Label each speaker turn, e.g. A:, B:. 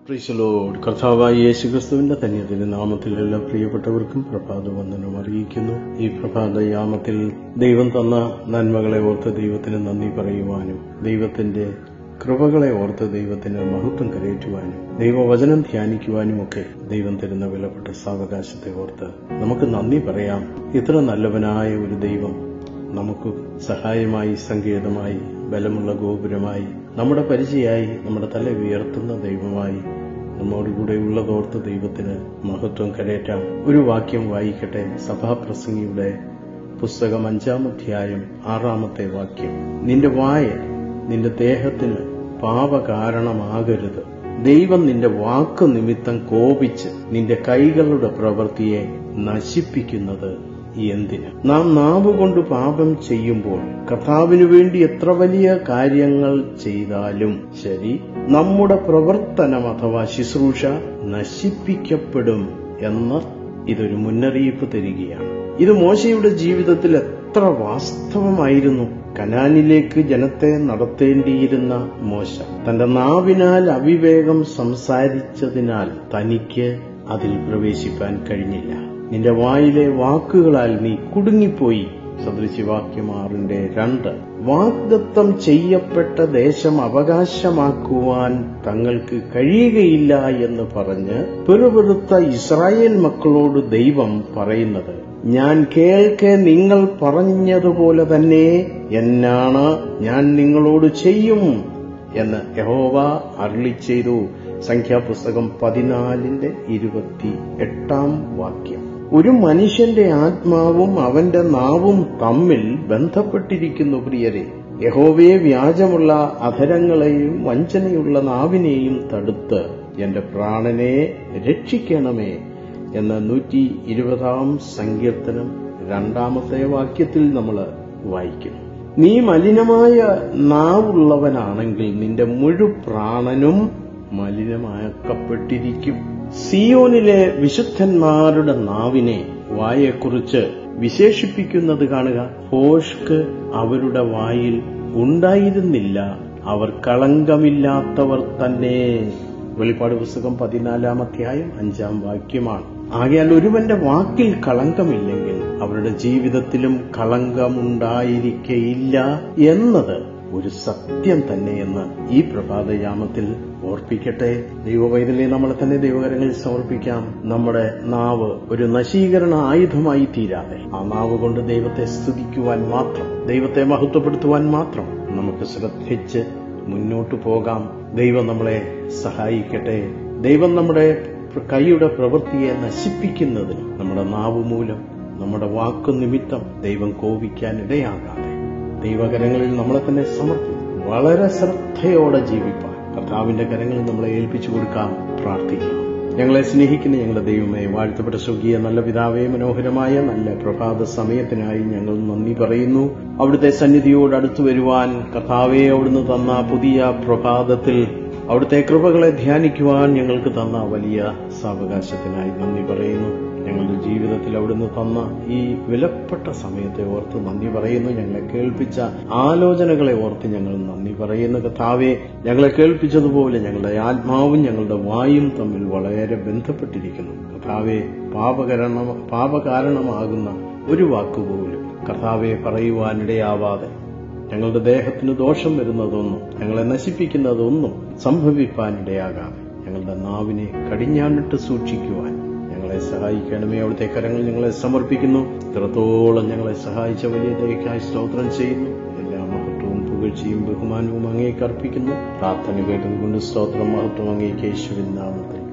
A: Praise the Lord. കർത്താവായ യേശുക്രിസ്തുവിന്റെ ധന്യത്തിന്റെ നാമത്തിൽ എല്ലാ പ്രിയപ്പെട്ടവർക്കും പ്രഭാത വന്ദനം അറിയിക്കുന്നു. ഈ പ്രഭാതയാമത്തിൽ ദൈവം തന്ന നന്മകളെ ഓർത്ത് ദൈവത്തിന് നന്ദി പറയുവാനും ദൈവത്തിന്റെ കൃപകളെ ഓർത്ത് ദൈവത്തിന് മഹത്വം കരയേറ്റുവാനും ദൈവവചനം ധ്യാനിക്കുവാനും ഒക്കെ ദൈവം തരുന്ന വിലപ്പെട്ട സാവകാശത്തെ ഓർത്ത് നമുക്ക് നന്ദി പറയാം. ഇത്ര നല്ലവനായ ഒരു ദൈവം നമുക്ക് സഹായമായി, സങ്കേതമായി, ബലമുള്ള ഗോപുരമായി, നമ്മുടെ പരിചയമായി, നമ്മുടെ തല ഉയർത്തുന്ന ദൈവമായി നമ്മോടുകൂടെ ഉള്ളതോർത്ത് ദൈവത്തിന് മഹത്വം കരയേറ്റാം. ഒരു വാക്യം വായിക്കട്ടെ. സഭാപ്രസംഗിയുടെ പുസ്തകം 5-ാം അധ്യായം 6-ാമത്തെ വാക്യം. നിന്റെ വായ നിന്റെ ദേഹത്തിന് പാപകാരണമാകരുത്. ദൈവം നിന്റെ വാക്കു നിമിത്തം കോപിച്ച് നിന്റെ കൈകളുടെ പ്രവൃത്തിയെ നശിപ്പിക്കുന്നത് എന്തിന്? നാം നാവുകൊണ്ട് പാപം ചെയ്യുമ്പോൾ കർത്താവിനു വേണ്ടി എത്ര വലിയ കാര്യങ്ങൾ ചെയ്താലും ശരി, നമ്മുടെ പ്രവർത്തനം അഥവാ ശുശ്രൂഷ നശിപ്പിക്കപ്പെടും എന്ന് ഇതൊരു മുന്നറിയിപ്പ് തരികയാണ്. ഇത് മോശയുടെ ജീവിതത്തിൽ എത്ര വാസ്തവമായിരുന്നു. കനാനിലേക്ക് ജനത്തെ നടത്തേണ്ടിയിരുന്ന മോശ തന്റെ നാവിനാൽ അവിവേകം സംസാരിച്ചതിനാൽ തനിക്ക് അതിൽ പ്രവേശിപ്പാൻ കഴിഞ്ഞില്ല. നിന്റെ വായിലെ വാക്കുകളാൽ നീ കുടുങ്ങിപ്പോയി. സദൃശവാക്യം 6:2. വാഗ്ദത്തം ചെയ്യപ്പെട്ട ദേശം അവകാശമാക്കുവാൻ തങ്ങൾക്ക് കഴിയുകയില്ല എന്ന് പറഞ്ഞ് പിറുപിറുത്ത ഇസ്രായേൽ മക്കളോട് ദൈവം പറയുന്നത്, ഞാൻ കേൾക്കെ നിങ്ങൾ പറഞ്ഞതുപോലെ തന്നെ എന്നാണ് ഞാൻ നിങ്ങളോട് ചെയ്യും എന്ന് യഹോവ അരുളിച്ചെയ്തു. സംഖ്യാപുസ്തകം 14:28 വാക്യം. ഒരു മനുഷ്യന്റെ ആത്മാവും അവന്റെ നാവും തമ്മിൽ ബന്ധപ്പെട്ടിരിക്കുന്നു പ്രിയരെ. യഹോവയെ വ്യാജമുള്ള അധരങ്ങളെയും വഞ്ചനയുള്ള നാവിനെയും തടുത്ത് എന്റെ പ്രാണനെ രക്ഷിക്കണമേ എന്ന 120-ാം സങ്കീർത്തനം 2-ാമത്തെ വാക്യത്തിൽ നമ്മൾ വായിക്കുന്നു. നീ മലിനമായ നാവുള്ളവനാണെങ്കിൽ നിന്റെ മുഴുപ്രാണനും മലിനമാക്കപ്പെട്ടിരിക്കും. സിയോനിലെ വിശുദ്ധന്മാരുടെ നാവിനെ വായെക്കുറിച്ച് വിശേഷിപ്പിക്കുന്നത് കാണുക. ഭോഷ്ക് അവരുടെ വായിൽ ഉണ്ടായിരുന്നില്ല, അവർ കളങ്കമില്ലാത്തവർ തന്നെ. വെളിപ്പാട് പുസ്തകം 14-ാം അധ്യായം 5-ാം വാക്യമാണ്. ആകയാൽ ഒരുവന്റെ വാക്കിൽ കളങ്കമില്ലെങ്കിൽ അവരുടെ ജീവിതത്തിലും കളങ്കമുണ്ടായിരിക്കയില്ല എന്നത് ഒരു സത്യം തന്നെയെന്ന് ഈ പ്രഭാതയാമത്തിൽ ഓർപ്പിക്കട്ടെ. ദൈവവൈതലെ നമ്മളെ തന്നെ ദൈവകരങ്ങളിൽ സമർപ്പിക്കാം. നമ്മുടെ നാവ് ഒരു നശീകരണ ആയുധമായി തീരാതെ ആ നാവ് കൊണ്ട് ദൈവത്തെ സ്തുതിക്കുവാൻ മാത്രം, ദൈവത്തെ മഹത്വപ്പെടുത്തുവാൻ മാത്രം നമുക്ക് ശ്രദ്ധിച്ച് മുന്നോട്ടു പോകാം. ദൈവം നമ്മളെ സഹായിക്കട്ടെ. ദൈവം നമ്മുടെ കൈയുടെ പ്രവൃത്തിയെ നശിപ്പിക്കുന്നതിന് നമ്മുടെ നാവ് മൂലം, നമ്മുടെ വാക്കു നിമിത്തം ദൈവം കോപിക്കാൻ ഇടയാകാതെ ദൈവകരങ്ങളിൽ നമ്മളെ തന്നെ സമർപ്പിക്കും. വളരെ ശ്രദ്ധയോടെ ജീവിപ്പാൻ കർത്താവിന്റെ കരങ്ങളിൽ നമ്മളെ ഏൽപ്പിച്ചു കൊടുക്കാം. പ്രാർത്ഥിക്കാം. ഞങ്ങളെ സ്നേഹിക്കുന്ന ഞങ്ങളുടെ ദൈവമേ, വാഴ്ത്തപ്പെട്ട സ്വർഗീയ നല്ല പിതാവേ, മനോഹരമായ നല്ല പ്രഭാത സമയത്തിനായി ഞങ്ങൾ നന്ദി പറയുന്നു. അവിടുത്തെ സന്നിധിയോട് അടുത്തു വരുവാൻ കർത്താവേ അവിടുന്ന് തന്ന പുതിയ പ്രഭാതത്തിൽ അവിടുത്തെ കൃപകളെ ധ്യാനിക്കുവാൻ ഞങ്ങൾക്ക് തന്ന വലിയ സാവകാശത്തിനായി നന്ദി പറയുന്നു. ഞങ്ങളുടെ ജീവിതത്തിൽ അവിടുന്ന് തന്ന ഈ വിലപ്പെട്ട സമയത്തെ ഓർത്ത് നന്ദി പറയുന്നു. ഞങ്ങളെ കേൾപ്പിച്ച ആലോചനകളെ ഓർത്ത് ഞങ്ങൾ നന്ദി പറയുന്നു. കർത്താവേ, ഞങ്ങളെ കേൾപ്പിച്ചതുപോലെ ഞങ്ങളുടെ ആത്മാവും ഞങ്ങളുടെ വായും തമ്മിൽ വളരെ ബന്ധപ്പെട്ടിരിക്കുന്നു. കർത്താവേ, പാപകാരണമാകുന്ന ഒരു വാക്കുപോലും കർത്താവെ പറയുവാനിടയാവാതെ, ഞങ്ങളുടെ ദേഹത്തിന് ദോഷം വരുന്നതൊന്നും, ഞങ്ങളെ നശിപ്പിക്കുന്നതൊന്നും സംഭവിപ്പാനിടയാകാതെ ഞങ്ങളുടെ നാവിനെ കടിഞ്ഞാണിട്ട് സൂക്ഷിക്കുവാൻ ഞങ്ങളെ സഹായിക്കണമേ. അവിടുത്തെ കരങ്ങൾ ഞങ്ങളെ സമർപ്പിക്കുന്നു. ഇത്രത്തോളം ഞങ്ങളെ സഹായിച്ച വലിയ ദയക്കായി സ്തോത്രം ചെയ്യുന്നു. എല്ലാ മഹത്വവും പുകഴ്ചയും ബഹുമാനവും അങ്ങേക്ക് അർപ്പിക്കുന്നു. പ്രാർത്ഥന കേട്ടതുകൊണ്ട് സ്തോത്രം, മഹത്വം അങ്ങേക്ക് യേശുവിൻ നാമത്തിൽ.